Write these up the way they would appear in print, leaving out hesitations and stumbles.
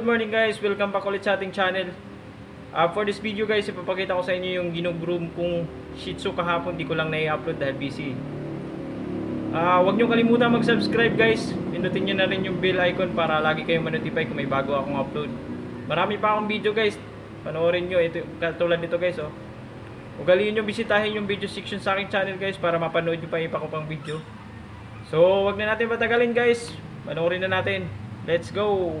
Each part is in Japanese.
good morning guys. Welcome back ulit sa ating channel. For this video guys, ipapakita ko sa inyo yung gino-groom kong Shih Tzu kahapon. Di ko lang na-i-upload dahil busy. Huwag nyo kalimutan mag-subscribe guys. Pindutin nyo na rin yung bell icon para lagi kayong ma-notify kung may bago akong upload. Marami pa akong video guys. Panoorin nyo. Ito, katulad nito guys. Ugaliin nyo bisitahin yung video section sa aking channel guys para mapanood nyo pa iba ko pang video. So, wag na natin patagalin guys. Panoorin na natin. Let's go!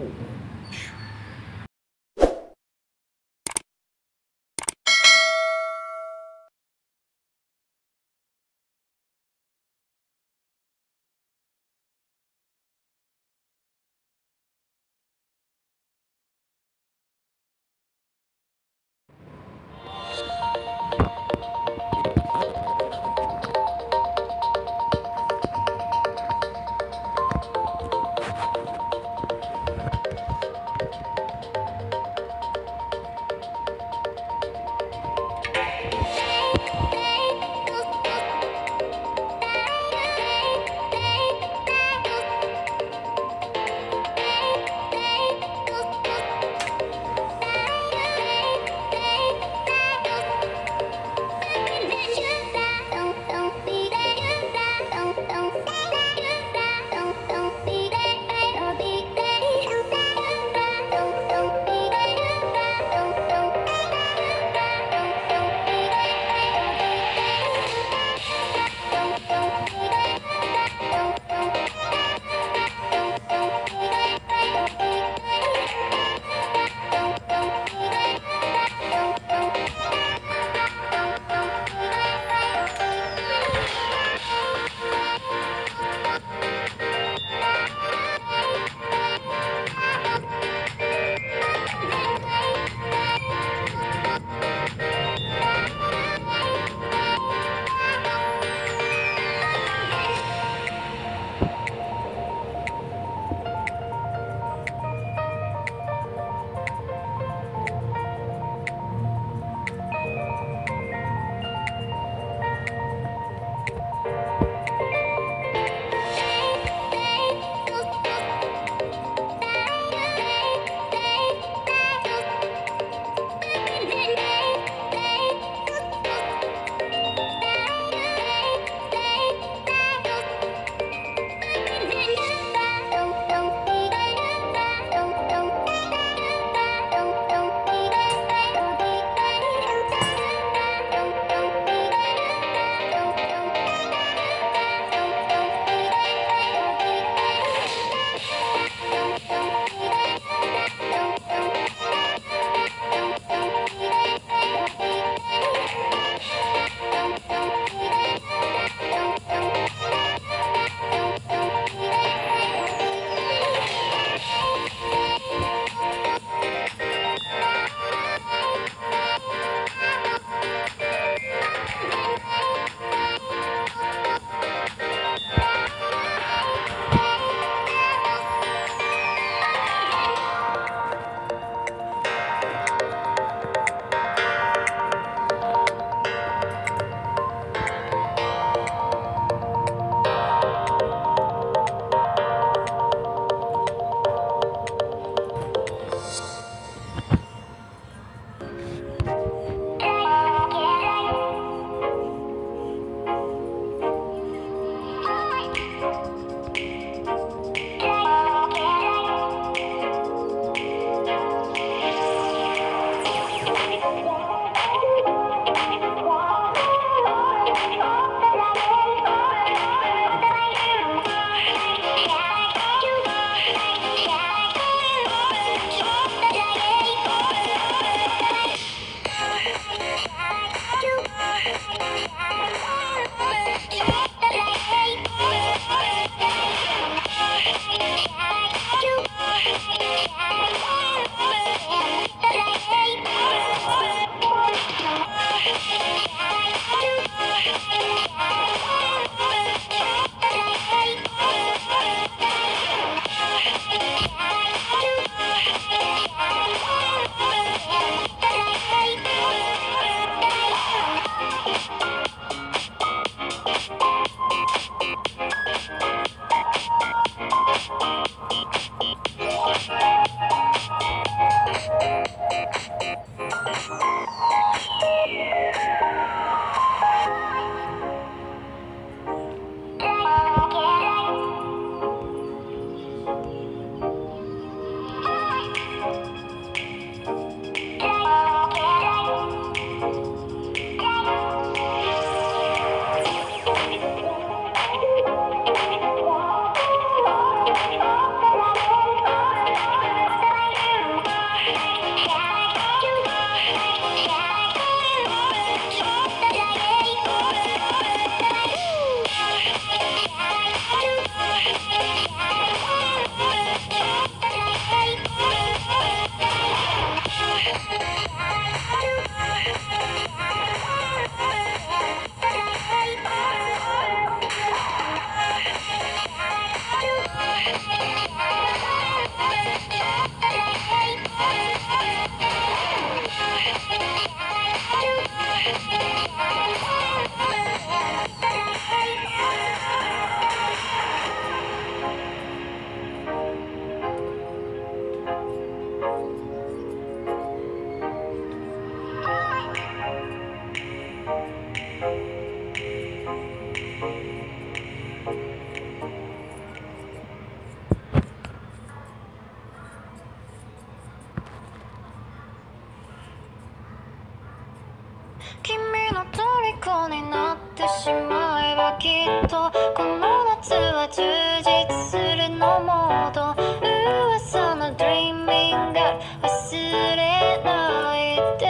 君の虜になってしまえばきっとこの夏は充実するのモード噂の Dreaming が忘れないで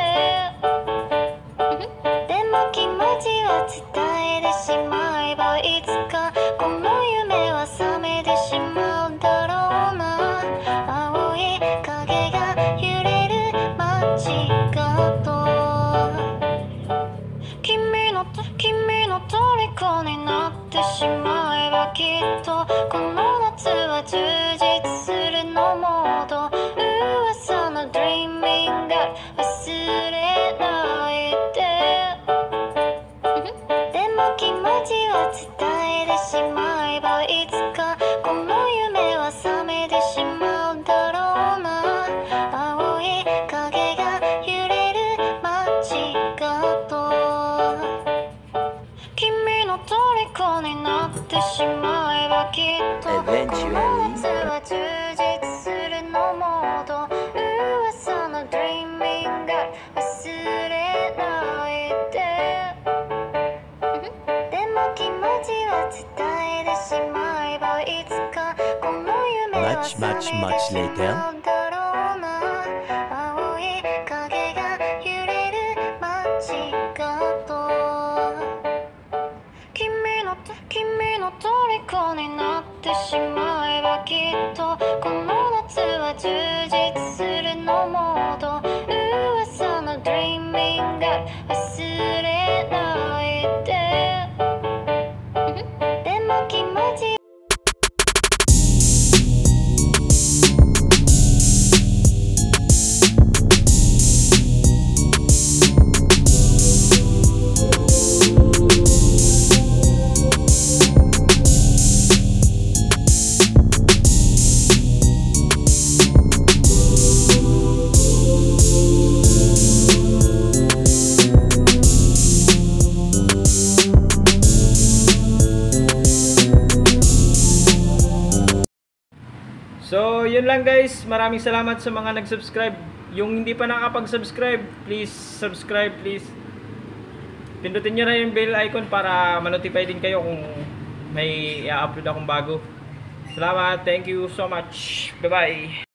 でも気持ちは伝えてしまえばいつかこの夢は覚めてしまうだろうな青い影が揺れる街角君の虜になってしまえばきっとこの夏は充実するのモード噂の Dreaming が忘れないででも気持ちは伝えてしまえばいつかこの夢は覚めてしまうだろうな青い影が揺れる街角君の虜になってしまえばきっとこの夏は充実するのモード噂の Dreaming が忘れないででも気持ちは伝えてしまえばいつかこの夢は覚めてしまうだろうな青い影が揺れる街角君の虜になってしまえばきっとこの夏は充実するのモード噂の Dreaming が忘れないででも気持ち So, yun lang guys. Maraming salamat sa mga nag-subscribe. Yung hindi pa nakapag-subscribe, please subscribe please. Pindutin nyo na yung bell icon para ma-notify din kayo kung may i-upload akong bago. Salamat. Thank you so much. Bye-bye.